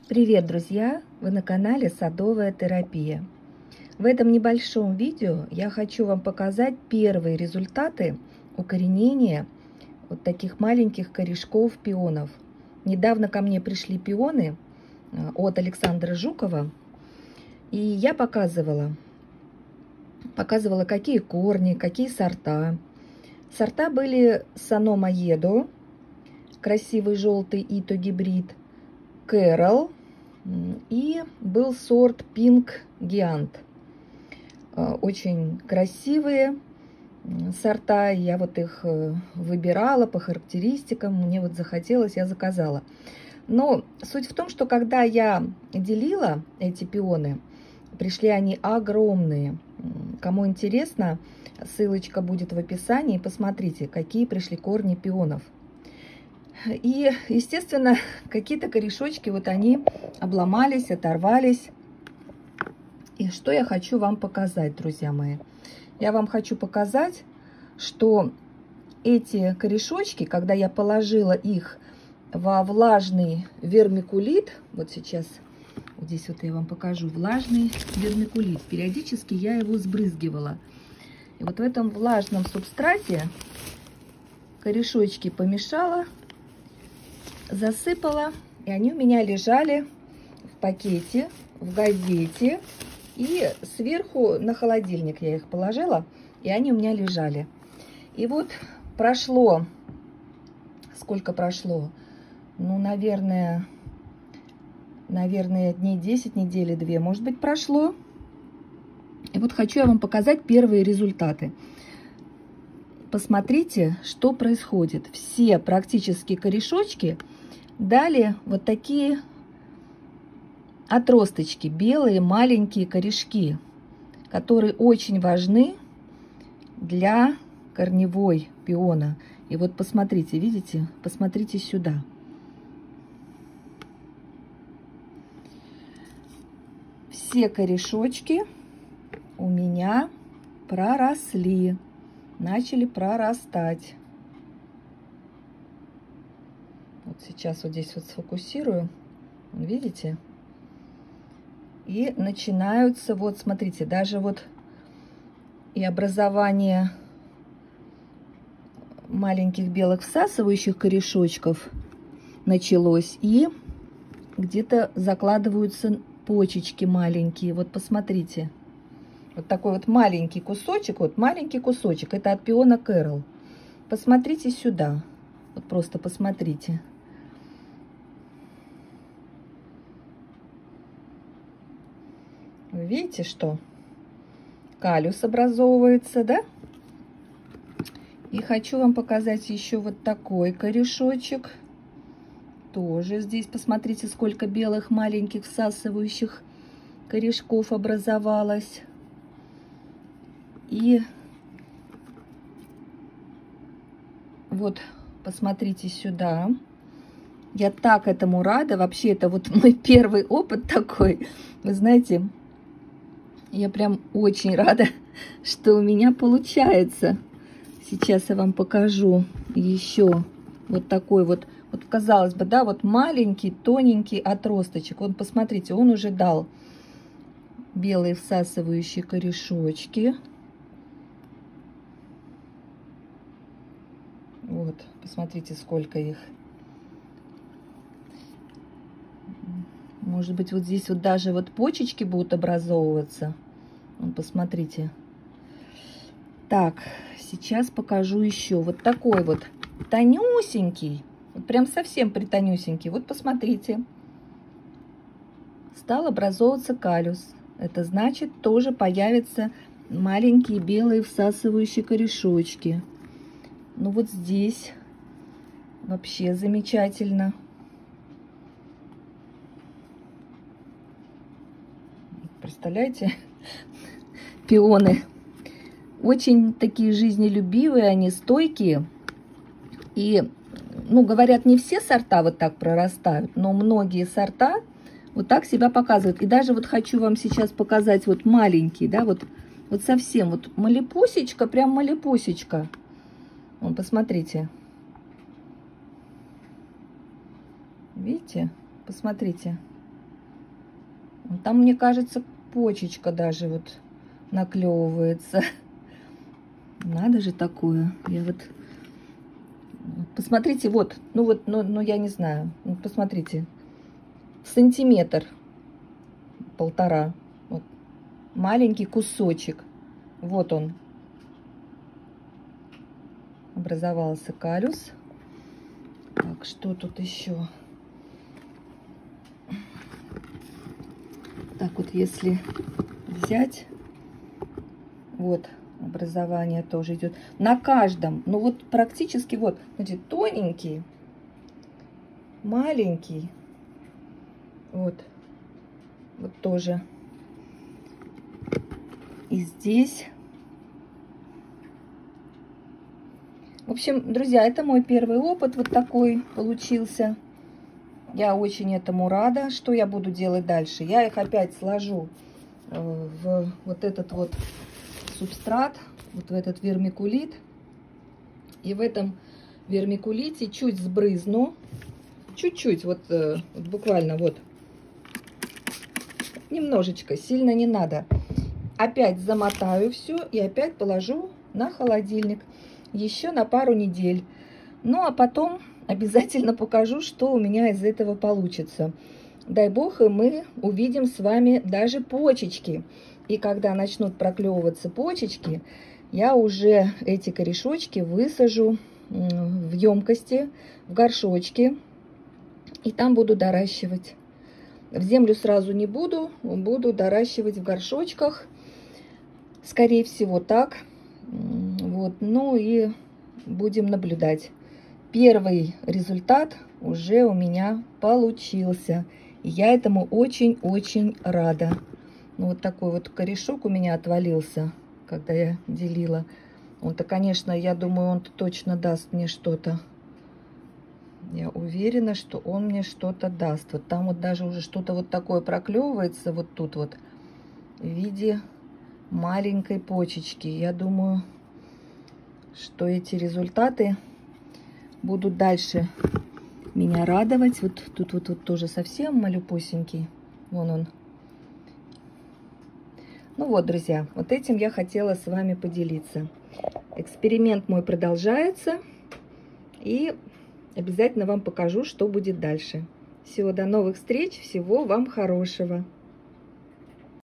Привет, друзья! Вы на канале Садовая терапия. В этом небольшом видео я хочу вам показать первые результаты укоренения вот таких маленьких корешков пионов. Недавно ко мне пришли пионы от Александра Жукова, и я показывала, какие корни, какие сорта. Сорта были Санома Едо, красивый желтый Ито гибрид, Кэрол, и был сорт Pink Giant. Очень красивые сорта, я вот их выбирала по характеристикам, мне вот захотелось, я заказала. Но суть в том, что когда я делила эти пионы, пришли они огромные. Кому интересно, ссылочка будет в описании, посмотрите, какие пришли корни пионов. И, естественно, какие-то корешочки, вот они обломались, оторвались. И что я хочу вам показать, друзья мои? Я вам хочу показать, что эти корешочки, когда я положила их во влажный вермикулит, вот сейчас, вот здесь вот я вам покажу, влажный вермикулит, периодически я его сбрызгивала. И вот в этом влажном субстрате корешочки помешала, засыпала, и они у меня лежали в пакете, в газете, и сверху на холодильник я их положила, и они у меня лежали. И вот прошло, сколько прошло? Ну, наверное, дней 10, недели 2, может быть, прошло. И вот хочу я вам показать первые результаты. Посмотрите, что происходит. Все практически корешочки дали вот такие отросточки, белые маленькие корешки, которые очень важны для корневой пиона. И вот посмотрите, видите? Посмотрите сюда. Все корешочки у меня проросли, начали прорастать. Вот сейчас вот здесь вот сфокусирую, видите? И начинаются, вот смотрите, даже вот и образование маленьких белых всасывающих корешочков началось, и где-то закладываются почечки маленькие. Вот посмотрите, вот такой вот маленький кусочек, это от пиона Кэрол. Посмотрите сюда, вот просто посмотрите. Вы видите, что калюс образовывается, да? И хочу вам показать еще вот такой корешочек. Тоже здесь, посмотрите, сколько белых маленьких всасывающих корешков образовалось. И вот, посмотрите сюда. Я так этому рада. Вообще, это вот мой первый опыт такой. Вы знаете, я прям очень рада, что у меня получается. Сейчас я вам покажу еще вот такой вот, казалось бы, да, вот маленький, тоненький отросточек. Вот посмотрите, он уже дал белые всасывающие корешочки. Вот, посмотрите, сколько их. Может быть, вот здесь вот даже вот почечки будут образовываться. Вот, посмотрите. Так, сейчас покажу еще. Вот такой вот тонюсенький. Вот прям совсем притонюсенький. Вот посмотрите. Стал образовываться калюс. Это значит, тоже появятся маленькие белые всасывающие корешочки. Ну вот здесь вообще замечательно. Представляете, пионы очень такие жизнелюбивые, они стойкие. И, ну, говорят, не все сорта вот так прорастают, но многие сорта вот так себя показывают. И даже вот хочу вам сейчас показать вот маленький, да, вот совсем вот малепусечка, прям малепусечка. Вон, посмотрите. Видите? Посмотрите. Там, мне кажется, почечка даже вот наклевывается. Надо же такое. Я вот... Посмотрите, вот. Ну вот, ну я не знаю. Посмотрите. Сантиметр. 1,5. Вот. Маленький кусочек. Вот он. Образовался каллюс. Так, что тут еще? Так вот, если взять, вот, образование тоже идет. На каждом, ну вот практически вот, значит, тоненький, маленький, вот тоже. И здесь. В общем, друзья, это мой первый опыт вот такой получился. Я очень этому рада. Что я буду делать дальше? Я их опять сложу в вот этот вот субстрат, вот в этот вермикулит. И в этом вермикулите чуть сбрызну. Чуть-чуть, вот буквально вот. Немножечко, сильно не надо. Опять замотаю все и опять положу на холодильник. Еще на пару недель. Ну, а потом обязательно покажу, что у меня из этого получится. Дай бог, и мы увидим с вами даже почечки. И когда начнут проклевываться почечки, я уже эти корешочки высажу в емкости, в горшочки. И там буду доращивать. В землю сразу не буду, буду доращивать в горшочках. Скорее всего, так. Вот, ну и будем наблюдать. Первый результат уже у меня получился. И я этому очень-очень рада. Ну, вот такой вот корешок у меня отвалился, когда я делила. Он-то, конечно, я думаю, он точно даст мне что-то. Я уверена, что он мне что-то даст. Вот там вот даже уже что-то вот такое проклевывается вот тут вот в виде маленькой почечки. Я думаю, что эти результаты будут дальше меня радовать. Вот тут вот тоже совсем малюпусенький. Вон он. Ну вот, друзья, вот этим я хотела с вами поделиться. Эксперимент мой продолжается. И обязательно вам покажу, что будет дальше. Всего до новых встреч, всего вам хорошего.